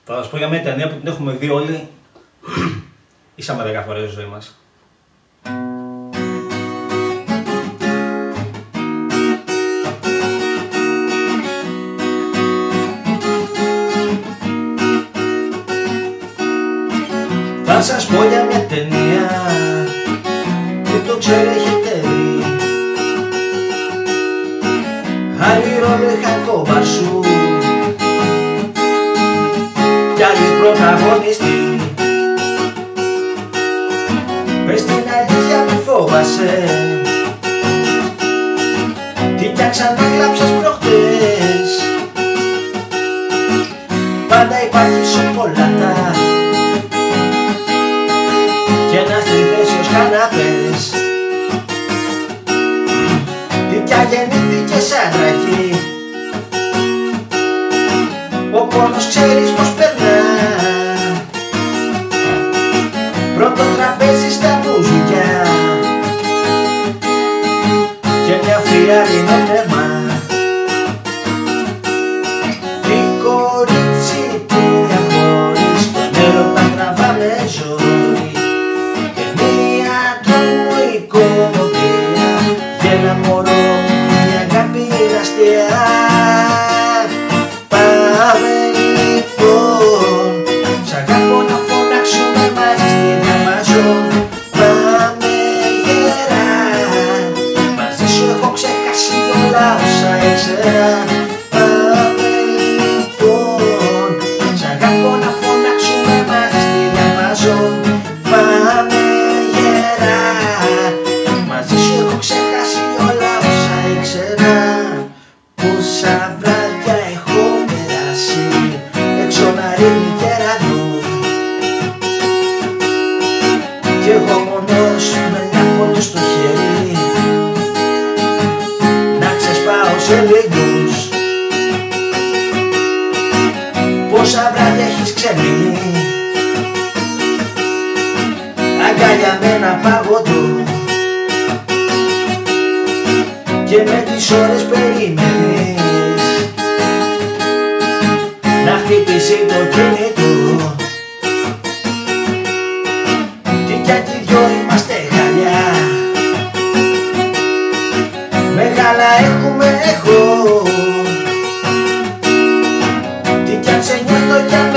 Θα σας πω για μια ταινία που την έχουμε δει όλοι ίσα με 10 φορές στη ζωή μας. Θα σας πω για μια ταινία που το ξέρω έχετε δει. Άλλοι ρόλοι είχαν κόμπαρσου κι άλλοι πρωταγωνιστή. Πες την αλήθεια μη φόβασαι, τι κι αν ξανακλάψες προχτές. Πάντα υπάρχει σοκολάτα και ένας τριθέσιος καναπές. Τι κι αν γεννήθηκες άντρακι, ο πόνος ξέρεις πως περνά. Πρώτο τραπέζι στα μπουζουκιά και μια φιάλινο πνεύμα. Τι κορίτσι τι χωρίς τον έρωτα τραβάμε ζωή. Ταινία τρόμου η κομμωδία, γέλα μωρό η αγάπη είναι αστεία. Πάμε λοιπόν, σ' αγαπώ να φωνάξουμε μαζί στην Αμαζόν. Πάμε γερά, μαζί σου έχω ξεχάσει όλα όσα ήξερα. Πάμε λοιπόν, σ' αγαπώ να φωνάξουμε μαζί στην Αμαζόν. Πάμε γερά, μαζί σου έχω ξεχάσει όλα όσα ήξερα. Πόσα βράδια έχω περάσει έξω να ρίχνει κερατό κι εγώ μόνος με ένα πόντο στο χέρι να ξεσπάω σε λίγους. Πόσα βράδια έχεις ξεμείνει αγκάλια με ένα παγωτό και με τις ώρες περιμένεις να χτυπήσει το κινητό. Τι κι αν κι δυο είμαστε χαλιά, μεγάλα έχουμε εγώ. Τι κι αν σε νιώθω κι αν